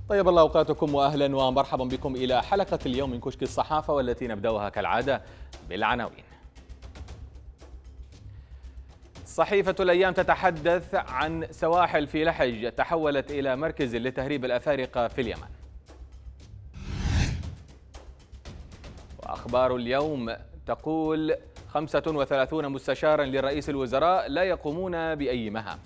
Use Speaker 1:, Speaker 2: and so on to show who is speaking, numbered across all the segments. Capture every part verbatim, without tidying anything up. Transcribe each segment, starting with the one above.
Speaker 1: طيب الله أوقاتكم وأهلا ومرحبا بكم إلى حلقة اليوم من كشك الصحافة، والتي نبدأها كالعادة بالعناوين. صحيفة الأيام تتحدث عن سواحل في لحج تحولت إلى مركز لتهريب الأفارقة في اليمن. وأخبار اليوم تقول خمسة وثلاثون مستشارا لرئيس الوزراء لا يقومون بأي مهام.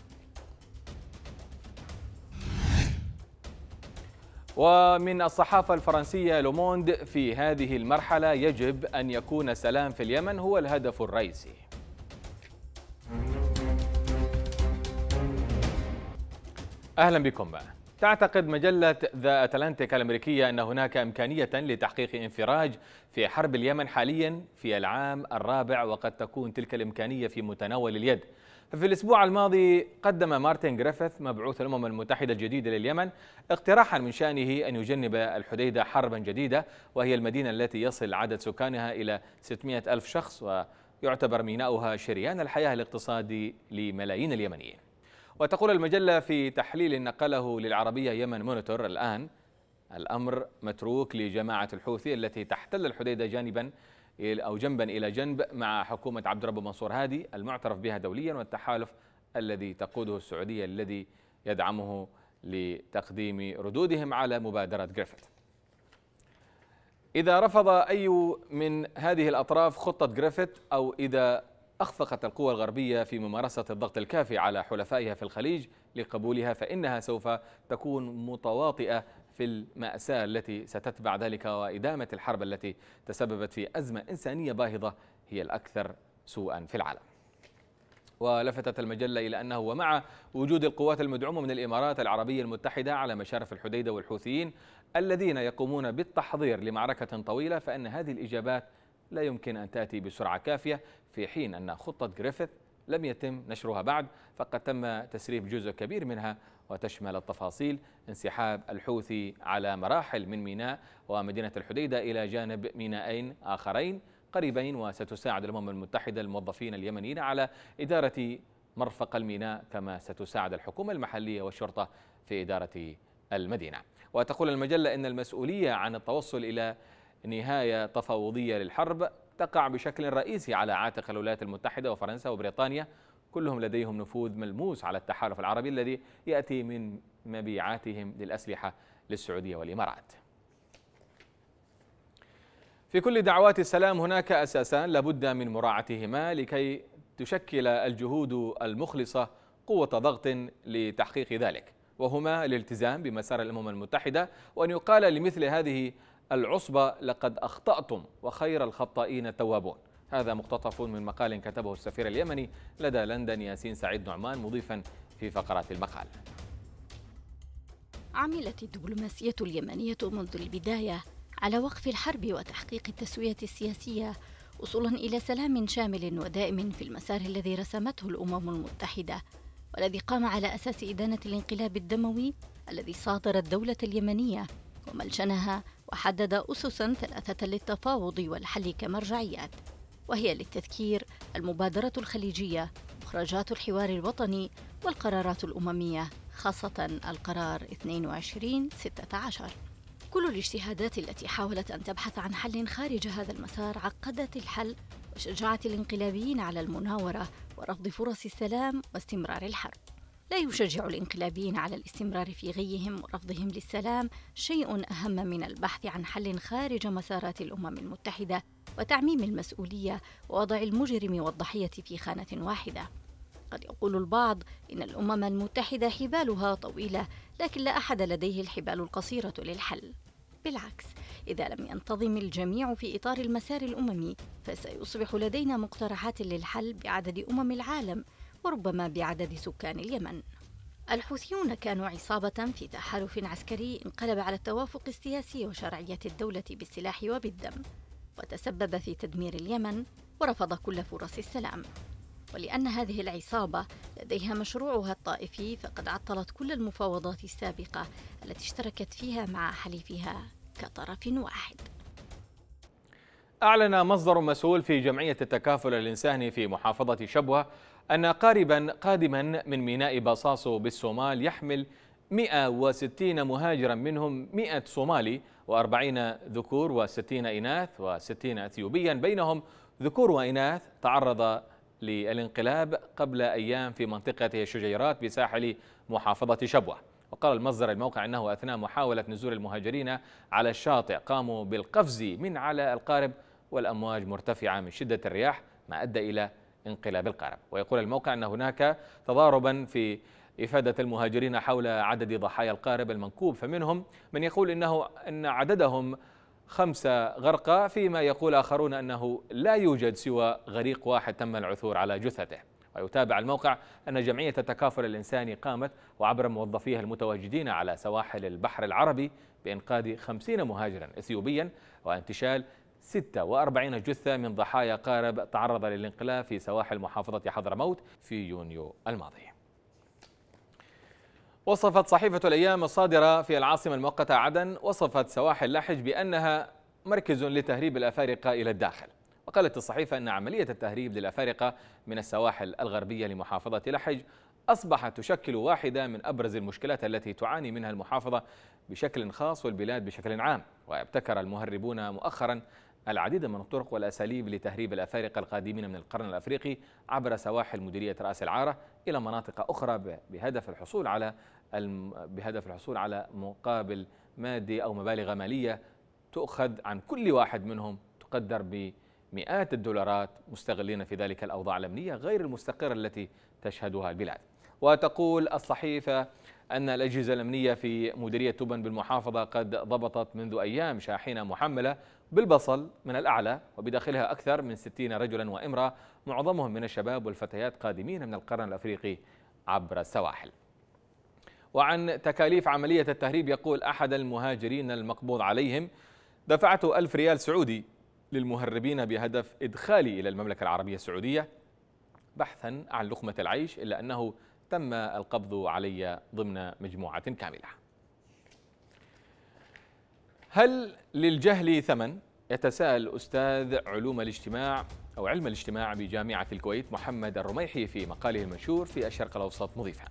Speaker 1: ومن الصحافة الفرنسية لوموند: في هذه المرحلة يجب أن يكون السلام في اليمن هو الهدف الرئيسي. أهلا بكم. تعتقد مجلة ذا أتلانتيك الأمريكية أن هناك إمكانية لتحقيق انفراج في حرب اليمن حاليا في العام الرابع، وقد تكون تلك الإمكانية في متناول اليد. ففي الأسبوع الماضي قدم مارتن جريفيث مبعوث الأمم المتحدة الجديد لليمن اقتراحا من شأنه أن يجنب الحديدة حربا جديدة، وهي المدينة التي يصل عدد سكانها إلى ستمائة ألف شخص، ويعتبر ميناؤها شريان الحياة الاقتصادي لملايين اليمنيين. وتقول المجلة في تحليل نقله للعربية يمن مونيتور: الآن الأمر متروك لجماعة الحوثي التي تحتل الحديدة جانبا أو جنبا إلى جنب مع حكومة عبد الرب منصور هادي المعترف بها دوليا، والتحالف الذي تقوده السعودية الذي يدعمه لتقديم ردودهم على مبادرة جريفيث. إذا رفض أي من هذه الأطراف خطة جريفيث، أو إذا أخفقت القوى الغربية في ممارسة الضغط الكافي على حلفائها في الخليج لقبولها، فإنها سوف تكون متواطئة في المأساة التي ستتبع ذلك، وإدامة الحرب التي تسببت في أزمة إنسانية باهظة هي الأكثر سوءا في العالم. ولفتت المجلة إلى أنه ومع وجود القوات المدعومة من الإمارات العربية المتحدة على مشارف الحديدة والحوثيين الذين يقومون بالتحضير لمعركة طويلة، فإن هذه الإجابات لا يمكن أن تأتي بسرعة كافية، في حين أن خطة جريفيث لم يتم نشرها بعد، فقد تم تسريب جزء كبير منها، وتشمل التفاصيل انسحاب الحوثي على مراحل من ميناء ومدينة الحديدة إلى جانب مينائين آخرين قريبين، وستساعد الأمم المتحدة الموظفين اليمنيين على إدارة مرفق الميناء، كما ستساعد الحكومة المحلية والشرطة في إدارة المدينة. وتقول المجلة إن المسؤولية عن التوصل إلى نهاية تفاوضية للحرب تقع بشكل رئيسي على عاتق الولايات المتحدة وفرنسا وبريطانيا، كلهم لديهم نفوذ ملموس على التحالف العربي الذي يأتي من مبيعاتهم للأسلحة للسعودية والإمارات. في كل دعوات السلام هناك أساسان لابد من مراعاتهما لكي تشكل الجهود المخلصة قوة ضغط لتحقيق ذلك، وهما الالتزام بمسار الأمم المتحدة، وأن يقال لمثل هذه العصبة: لقد أخطأتم وخير الخطائين التوابون. هذا مقتطف من مقال كتبه السفير اليمني لدى لندن ياسين سعيد نعمان، مضيفا في فقرات المقال:
Speaker 2: عملت الدبلوماسية اليمنية منذ البداية على وقف الحرب وتحقيق التسوية السياسية، وصولا إلى سلام شامل ودائم في المسار الذي رسمته الأمم المتحدة، والذي قام على أساس إدانة الانقلاب الدموي الذي صادر الدولة اليمنية، وملجنها وحدد أسسا ثلاثة للتفاوض والحل كمرجعيات، وهي للتذكير المبادرة الخليجية، مخرجات الحوار الوطني، والقرارات الأممية، خاصة القرار اثنين وعشرين ستة عشر. كل الاجتهادات التي حاولت أن تبحث عن حل خارج هذا المسار عقدت الحل وشجعت الانقلابيين على المناورة ورفض فرص السلام واستمرار الحرب. لا يشجع الانقلابيين على الاستمرار في غيهم ورفضهم للسلام شيء أهم من البحث عن حل خارج مسارات الأمم المتحدة وتعميم المسؤولية ووضع المجرم والضحية في خانة واحدة. قد يقول البعض إن الأمم المتحدة حبالها طويلة، لكن لا أحد لديه الحبال القصيرة للحل. بالعكس، إذا لم ينتظم الجميع في إطار المسار الأممي فسيصبح لدينا مقترحات للحل بعدد أمم العالم، وربما بعدد سكان اليمن. الحوثيون كانوا عصابة في تحالف عسكري انقلب على التوافق السياسي وشرعية الدولة بالسلاح وبالدم، وتسبب في تدمير اليمن ورفض كل فرص السلام. ولأن هذه العصابة لديها مشروعها الطائفي، فقد عطلت كل المفاوضات السابقة التي اشتركت فيها مع حليفها كطرف واحد.
Speaker 1: أعلن مصدر مسؤول في جمعية التكافل الإنساني في محافظة شبوة أن قاربا قادما من ميناء باصاصو بالصومال يحمل مئة وستين مهاجرا منهم مئة صومالي وأربعين ذكور وستين إناث وستين أثيوبيا، بينهم ذكور وإناث تعرض للانقلاب قبل أيام في منطقة شجيرات بساحل محافظة شبوة. وقال المصدر الموقع أنه أثناء محاولة نزول المهاجرين على الشاطئ قاموا بالقفز من على القارب والأمواج مرتفعة من شدة الرياح ما أدى إلى انقلاب القارب. ويقول الموقع أن هناك تضاربا في إفادة المهاجرين حول عدد ضحايا القارب المنكوب، فمنهم من يقول إنه أن عددهم خمسة غرقى، فيما يقول آخرون أنه لا يوجد سوى غريق واحد تم العثور على جثته. ويتابع الموقع أن جمعية التكافل الإنساني قامت وعبر موظفيها المتواجدين على سواحل البحر العربي بإنقاذ خمسين مهاجرا إثيوبيا وانتشال ستة وأربعين جثة من ضحايا قارب تعرض للانقلاب في سواحل محافظة حضرموت في يونيو الماضي. وصفت صحيفة الأيام الصادرة في العاصمة المؤقتة عدن وصفت سواحل لحج بأنها مركز لتهريب الأفارقة إلى الداخل. وقالت الصحيفة أن عملية التهريب للأفارقة من السواحل الغربية لمحافظة لحج أصبحت تشكل واحدة من أبرز المشكلات التي تعاني منها المحافظة بشكل خاص والبلاد بشكل عام. وابتكر المهربون مؤخرا العديد من الطرق والأساليب لتهريب الأفارقة القادمين من القرن الأفريقي عبر سواحل مديرية رأس العارة إلى مناطق أخرى بهدف الحصول على بهدف الحصول على مقابل مادي أو مبالغ مالية تؤخذ عن كل واحد منهم تقدر بمئات الدولارات، مستغلين في ذلك الأوضاع الأمنية غير المستقرة التي تشهدها البلاد. وتقول الصحيفة أن الأجهزة الأمنية في مديرية تبن بالمحافظة قد ضبطت منذ أيام شاحنة محملة بالبصل من الأعلى وبداخلها أكثر من ستين رجلا وامرأة، معظمهم من الشباب والفتيات قادمين من القرن الأفريقي عبر السواحل. وعن تكاليف عملية التهريب يقول أحد المهاجرين المقبوض عليهم: دفعت ألف ريال سعودي للمهربين بهدف إدخالي إلى المملكة العربية السعودية بحثا عن لقمة العيش، إلا أنه تم القبض علي ضمن مجموعة كاملة. هل للجهل ثمن؟ يتساءل أستاذ علوم الاجتماع أو علم الاجتماع بجامعة الكويت محمد الرميحي في مقاله المنشور في الشرق الأوسط مضيفا: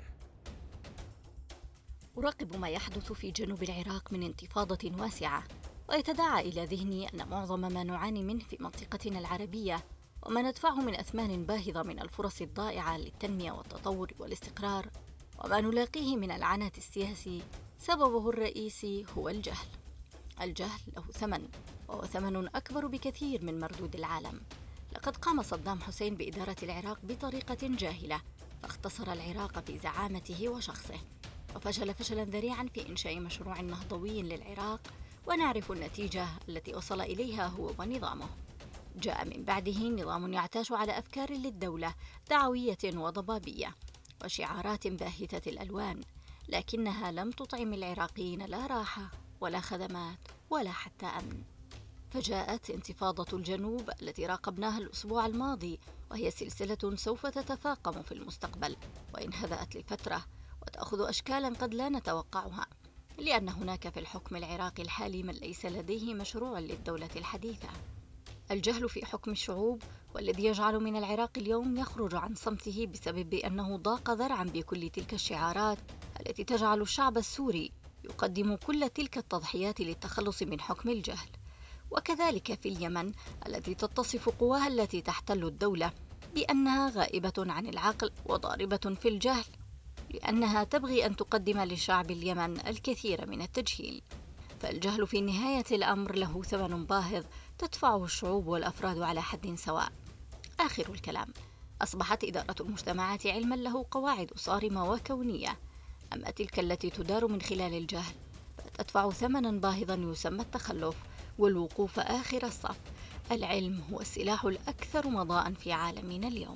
Speaker 2: أراقب ما يحدث في جنوب العراق من انتفاضة واسعة، ويتداعى إلى ذهني أن معظم ما نعاني منه في منطقتنا العربية وما ندفعه من أثمان باهظة من الفرص الضائعة للتنمية والتطور والاستقرار وما نلاقيه من العنت السياسي سببه الرئيسي هو الجهل. الجهل له ثمن، وهو ثمن أكبر بكثير من مردود العالم. لقد قام صدام حسين بإدارة العراق بطريقة جاهلة، فاختصر العراق في زعامته وشخصه، وفشل فشلا ذريعا في إنشاء مشروع نهضوي للعراق، ونعرف النتيجة التي وصل إليها هو ونظامه. جاء من بعده نظام يعتاش على أفكار للدولة دعوية وضبابية وشعارات باهتة الألوان، لكنها لم تطعم العراقيين لا راحة ولا خدمات ولا حتى أمن. فجاءت انتفاضة الجنوب التي راقبناها الأسبوع الماضي، وهي سلسلة سوف تتفاقم في المستقبل وإن هدأت لفترة وتأخذ أشكالا قد لا نتوقعها، لأن هناك في الحكم العراقي الحالي من ليس لديه مشروع للدولة الحديثة. الجهل في حكم الشعوب والذي يجعل من العراق اليوم يخرج عن صمته بسبب أنه ضاق ذرعا بكل تلك الشعارات التي تجعل الشعب السوري يقدم كل تلك التضحيات للتخلص من حكم الجهل. وكذلك في اليمن التي تتصف قواها التي تحتل الدولة بأنها غائبة عن العقل وضاربة في الجهل، لأنها تبغي أن تقدم لشعب اليمن الكثير من التجهيل. فالجهل في نهاية الأمر له ثمن باهظ تدفعه الشعوب والأفراد على حد سواء. آخر الكلام: أصبحت إدارة المجتمعات علما له قواعد صارمة وكونية، أما تلك التي تدار من خلال الجهل فتدفع ثمنا باهظا يسمى التخلف والوقوف آخر الصف. العلم هو السلاح الأكثر مضاء في عالمنا اليوم.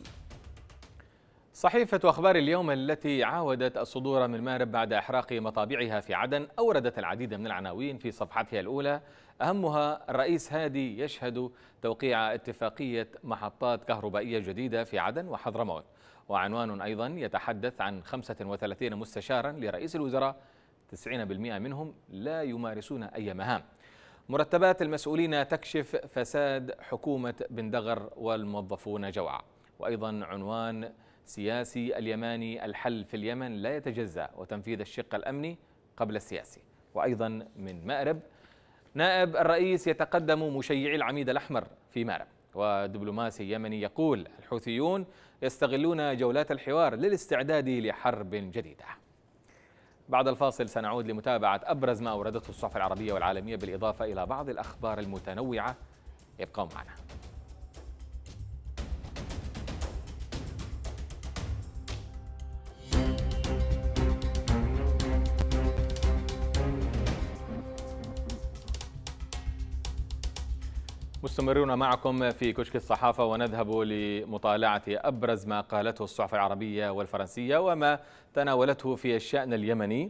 Speaker 1: صحيفة أخبار اليوم التي عاودت الصدور من مارب بعد إحراق مطابعها في عدن أوردت العديد من العناوين في صفحتها الأولى، أهمها: الرئيس هادي يشهد توقيع اتفاقية محطات كهربائية جديدة في عدن وحضرموت. وعنوان أيضا يتحدث عن خمسة وثلاثين مستشارا لرئيس الوزراء تسعين بالمئة منهم لا يمارسون أي مهام. مرتبات المسؤولين تكشف فساد حكومة بن دغر والموظفون جوعا. وأيضا عنوان: سياسي اليماني الحل في اليمن لا يتجزأ وتنفيذ الشق الأمني قبل السياسي. وأيضا من مأرب، نائب الرئيس يتقدم مشيعي العميد الأحمر في مأرب، ودبلوماسي يمني يقول الحوثيون يستغلون جولات الحوار للاستعداد لحرب جديدة. بعد الفاصل سنعود لمتابعة أبرز ما أوردته الصحف العربية والعالمية بالإضافة إلى بعض الأخبار المتنوعة. ابقوا معنا. مستمرون معكم في كشك الصحافة، ونذهب لمطالعة أبرز ما قالته الصحف العربية والفرنسية وما تناولته في الشأن اليمني.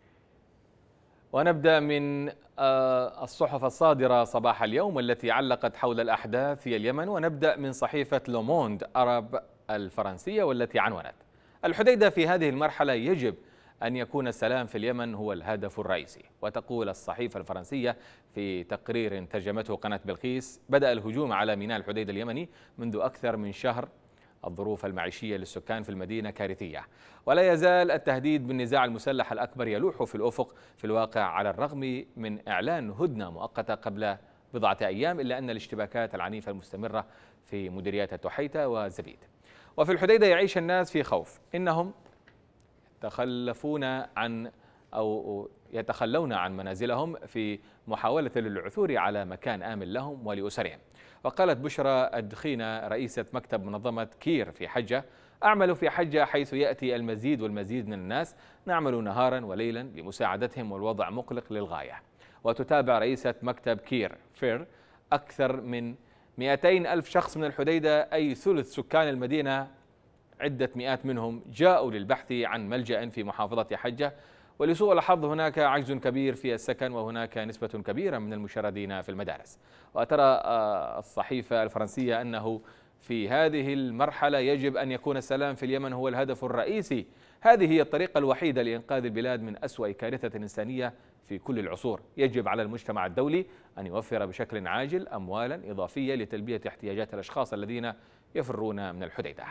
Speaker 1: ونبدأ من الصحف الصادرة صباح اليوم التي علقت حول الأحداث في اليمن، ونبدأ من صحيفة لوموند أراب الفرنسية والتي عنونت: الحديدة في هذه المرحلة يجب أن يكون السلام في اليمن هو الهدف الرئيسي. وتقول الصحيفة الفرنسية في تقرير ترجمته قناة بلقيس: بدأ الهجوم على ميناء الحديدة اليمني منذ أكثر من شهر. الظروف المعيشية للسكان في المدينة كارثية، ولا يزال التهديد بالنزاع المسلح الأكبر يلوح في الأفق في الواقع، على الرغم من إعلان هدنة مؤقتة قبل بضعة أيام، إلا أن الاشتباكات العنيفة المستمرة في مديريات التحيتة وزبيد. وفي الحديدة يعيش الناس في خوف، إنهم يتخلفون عن أو يتخلون عن منازلهم في محاولة للعثور على مكان آمن لهم ولأسرهم. وقالت بشرى الدخينة رئيسة مكتب منظمة كير في حجة: أعمل في حجة حيث يأتي المزيد والمزيد من الناس، نعمل نهارا وليلا لمساعدتهم والوضع مقلق للغاية. وتتابع رئيسة مكتب كير فير: أكثر من مئتين ألف شخص من الحديدة، أي ثلث سكان المدينة، عدة مئات منهم جاءوا للبحث عن ملجأ في محافظة حجة، ولسوء الحظ هناك عجز كبير في السكن، وهناك نسبة كبيرة من المشردين في المدارس. وترى الصحيفة الفرنسية أنه في هذه المرحلة يجب أن يكون السلام في اليمن هو الهدف الرئيسي. هذه هي الطريقة الوحيدة لإنقاذ البلاد من أسوأ كارثة إنسانية في كل العصور. يجب على المجتمع الدولي أن يوفر بشكل عاجل أموالا إضافية لتلبية احتياجات الأشخاص الذين يفرون من الحديدة.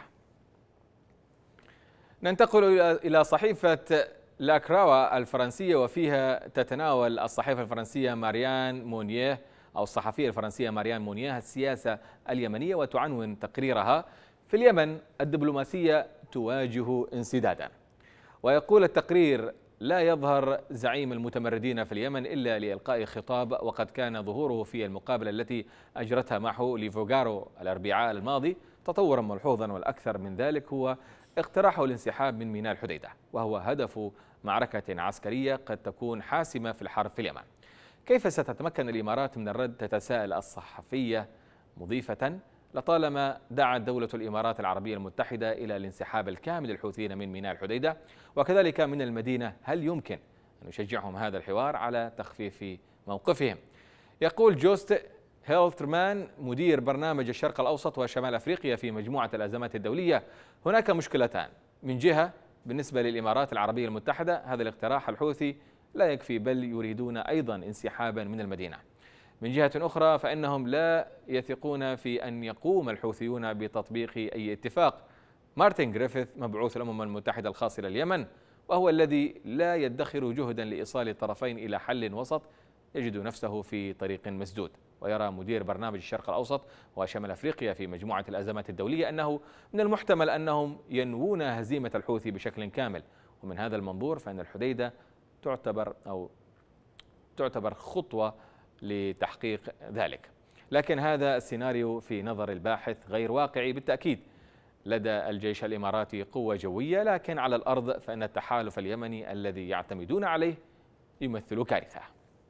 Speaker 1: ننتقل إلى صحيفة لاكراوا الفرنسية، وفيها تتناول الصحيفة الفرنسية ماريان مونيه أو الصحفية الفرنسية ماريان مونيه السياسة اليمنية، وتعنون تقريرها: في اليمن الدبلوماسية تواجه انسدادا. ويقول التقرير: لا يظهر زعيم المتمردين في اليمن إلا لإلقاء خطاب، وقد كان ظهوره في المقابلة التي أجرتها معه لفوغارو الأربعاء الماضي تطورا ملحوظا، والأكثر من ذلك هو اقتراحه الانسحاب من ميناء الحديدة، وهو هدف معركة عسكرية قد تكون حاسمة في الحرب في اليمن. كيف ستتمكن الإمارات من الرد؟ تتساءل الصحفية مضيفة: لطالما دعت دولة الإمارات العربية المتحدة إلى الانسحاب الكامل للحوثيين من ميناء الحديدة وكذلك من المدينة، هل يمكن أن يشجعهم هذا الحوار على تخفيف موقفهم؟ يقول جوست هيلترمان مدير برنامج الشرق الأوسط وشمال أفريقيا في مجموعة الأزمات الدولية: هناك مشكلتان، من جهة بالنسبة للإمارات العربية المتحدة هذا الاقتراح الحوثي لا يكفي، بل يريدون أيضا انسحابا من المدينة. من جهة أخرى فإنهم لا يثقون في أن يقوم الحوثيون بتطبيق أي اتفاق. مارتن غريفيث مبعوث الأمم المتحدة الخاص إلى اليمن، وهو الذي لا يدخر جهدا لإيصال الطرفين إلى حل وسط، يجد نفسه في طريق مسدود. ويرى مدير برنامج الشرق الأوسط وشمال أفريقيا في مجموعة الأزمات الدولية أنه من المحتمل أنهم ينوون هزيمة الحوثي بشكل كامل. ومن هذا المنظور فإن الحديدة تعتبر أو تعتبر خطوة لتحقيق ذلك، لكن هذا السيناريو في نظر الباحث غير واقعي بالتأكيد. لدى الجيش الإماراتي قوة جوية، لكن على الأرض فإن التحالف اليمني الذي يعتمدون عليه يمثل كارثة.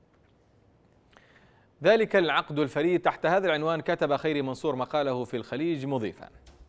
Speaker 1: ذلك العقد الفريد، تحت هذا العنوان كتب خيري منصور مقاله في الخليج مضيفا: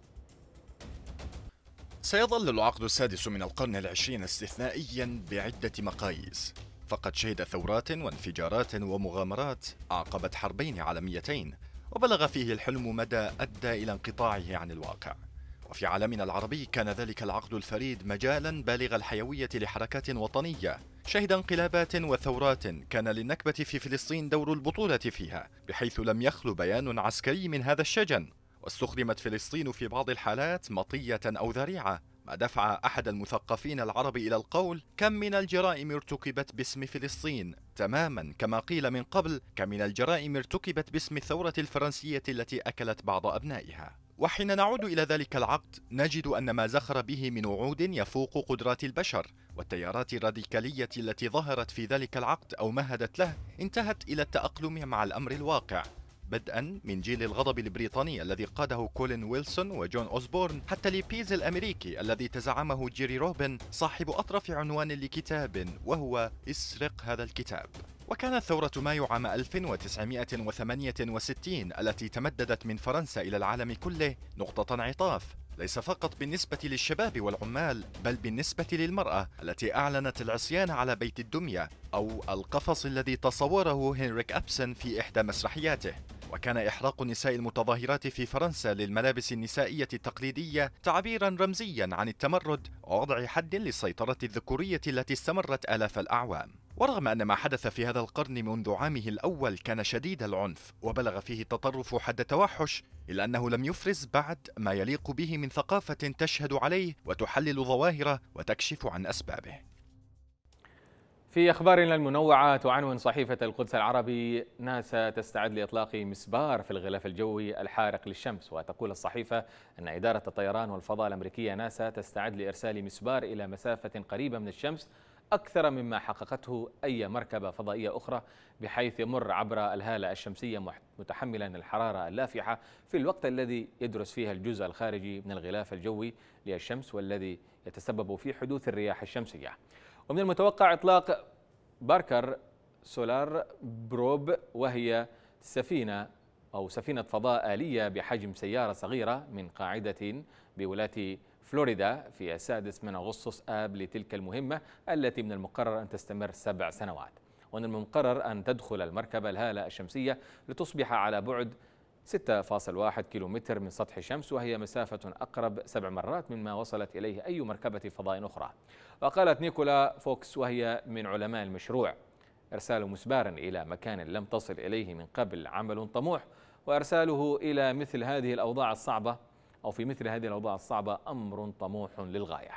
Speaker 3: سيظل العقد السادس من القرن العشرين استثنائيا بعدة مقاييس، فقد شهد ثورات وانفجارات ومغامرات عقبت حربين عالميتين، وبلغ فيه الحلم مدى أدى إلى انقطاعه عن الواقع. وفي عالمنا العربي كان ذلك العقد الفريد مجالا بالغ الحيوية لحركات وطنية، شهد انقلابات وثورات كان للنكبة في فلسطين دور البطولة فيها، بحيث لم يخل بيان عسكري من هذا الشجن. واستخدمت فلسطين في بعض الحالات مطية أو ذريعة، ما دفع أحد المثقفين العرب إلى القول: كم من الجرائم ارتكبت باسم فلسطين، تماما كما قيل من قبل: كم من الجرائم ارتكبت باسم الثورة الفرنسية التي أكلت بعض أبنائها. وحين نعود إلى ذلك العقد نجد أن ما زخر به من وعود يفوق قدرات البشر، والتيارات الراديكالية التي ظهرت في ذلك العقد أو مهدت له انتهت إلى التأقلم مع الأمر الواقع، بدءا من جيل الغضب البريطاني الذي قاده كولين ويلسون وجون أوسبورن، حتى لبيز الأمريكي الذي تزعمه جيري روبن صاحب أطرف عنوان لكتاب وهو اسرق هذا الكتاب. وكانت ثورة مايو عام ألف وتسعمائة وثمانية وستين التي تمددت من فرنسا إلى العالم كله نقطة انعطاف، ليس فقط بالنسبة للشباب والعمال، بل بالنسبة للمرأة التي أعلنت العصيان على بيت الدمية، أو القفص الذي تصوره هنريك أبسن في إحدى مسرحياته. وكان إحراق النساء المتظاهرات في فرنسا للملابس النسائية التقليدية تعبيرا رمزيا عن التمرد ووضع حد للسيطرة الذكورية التي استمرت آلاف الأعوام. ورغم أن ما حدث في هذا القرن منذ عامه الأول كان شديد العنف وبلغ فيه التطرف حد التوحش، إلا أنه لم يفرز بعد ما يليق به من ثقافة تشهد عليه وتحلل ظواهره وتكشف عن أسبابه.
Speaker 1: في أخبارنا المنوعة تعنون صحيفة القدس العربي: ناسا تستعد لإطلاق مسبار في الغلاف الجوي الحارق للشمس. وتقول الصحيفة أن إدارة الطيران والفضاء الأمريكية ناسا تستعد لإرسال مسبار إلى مسافة قريبة من الشمس أكثر مما حققته أي مركبة فضائية أخرى، بحيث يمر عبر الهالة الشمسية متحملا الحرارة اللافحة في الوقت الذي يدرس فيها الجزء الخارجي من الغلاف الجوي للشمس والذي يتسبب في حدوث الرياح الشمسية. ومن المتوقع إطلاق باركر سولار بروب، وهي سفينة أو سفينة فضاء آلية بحجم سيارة صغيرة من قاعدة بولاية فلوريدا في السادس من أغسطس آب لتلك المهمة التي من المقرر أن تستمر سبع سنوات. ومن المقرر أن تدخل المركبة الهالة الشمسية لتصبح على بعد ستة فاصلة واحد كيلومتر من سطح الشمس، وهي مسافة أقرب سبع مرات مما وصلت إليه أي مركبة فضاء أخرى. وقالت نيكولا فوكس وهي من علماء المشروع: إرسال مسبار إلى مكان لم تصل إليه من قبل عمل طموح، وإرساله إلى مثل هذه الأوضاع الصعبة أو في مثل هذه الأوضاع الصعبة أمر طموح للغاية.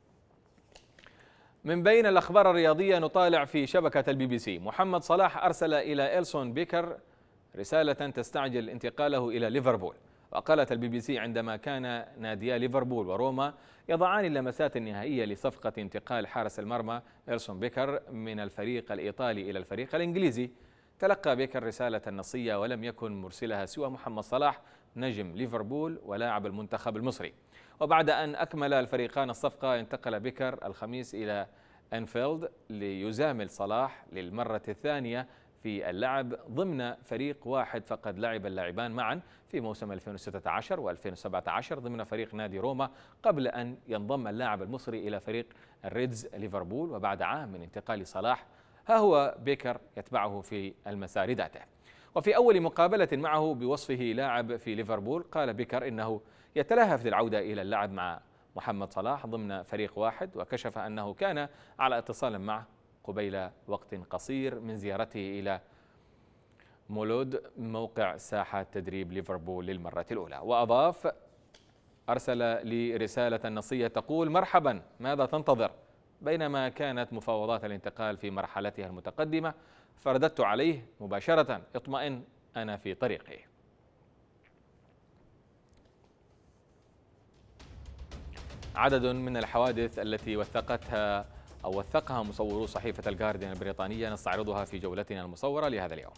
Speaker 1: من بين الأخبار الرياضية نطالع في شبكة البي بي سي: محمد صلاح أرسل إلى إلسون بيكر رسالة تستعجل انتقاله إلى ليفربول. وقالت البي بي سي: عندما كان ناديا ليفربول وروما يضعان اللمسات النهائية لصفقة انتقال حارس المرمى إلسون بيكر من الفريق الإيطالي إلى الفريق الإنجليزي، تلقى بيكر رسالة نصية ولم يكن مرسلها سوى محمد صلاح نجم ليفربول ولاعب المنتخب المصري. وبعد أن أكمل الفريقان الصفقة انتقل بيكر الخميس إلى أنفيلد ليزامل صلاح للمرة الثانية في اللعب ضمن فريق واحد فقد لعب اللاعبان معا في موسم ألفين وستة عشر وألفين وسبعة عشر ضمن فريق نادي روما، قبل أن ينضم اللاعب المصري إلى فريق الريدز ليفربول. وبعد عام من انتقال صلاح ها هو بيكر يتبعه في المسار ذاته. وفي أول مقابلة معه بوصفه لاعب في ليفربول قال بيكر إنه يتلهف للعودة إلى اللعب مع محمد صلاح ضمن فريق واحد، وكشف أنه كان على اتصال معه قبيل وقت قصير من زيارته إلى مولود موقع ساحة تدريب ليفربول للمرة الأولى. وأضاف: أرسل لي رسالة نصية تقول: مرحبا، ماذا تنتظر؟ بينما كانت مفاوضات الانتقال في مرحلتها المتقدمة، فرددت عليه مباشرة: اطمئن، أنا في طريقي. عدد من الحوادث التي وثقتها أو وثقها مصورو صحيفة الجارديان البريطانية نستعرضها في جولتنا المصورة لهذا اليوم.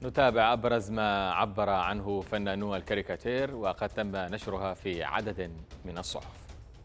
Speaker 1: نتابع أبرز ما عبر عنه فنانو الكاريكاتير وقد تم نشرها في عدد من الصحف.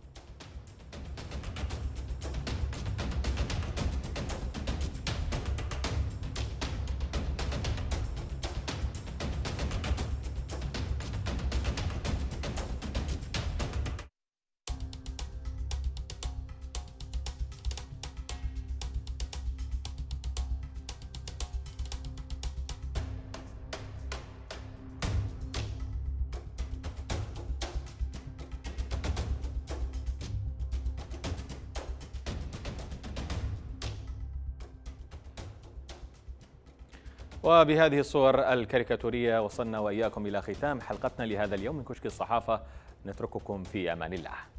Speaker 1: وبهذه الصور الكاريكاتورية وصلنا وإياكم إلى ختام حلقتنا لهذا اليوم من كشك الصحافة. نترككم في أمان الله.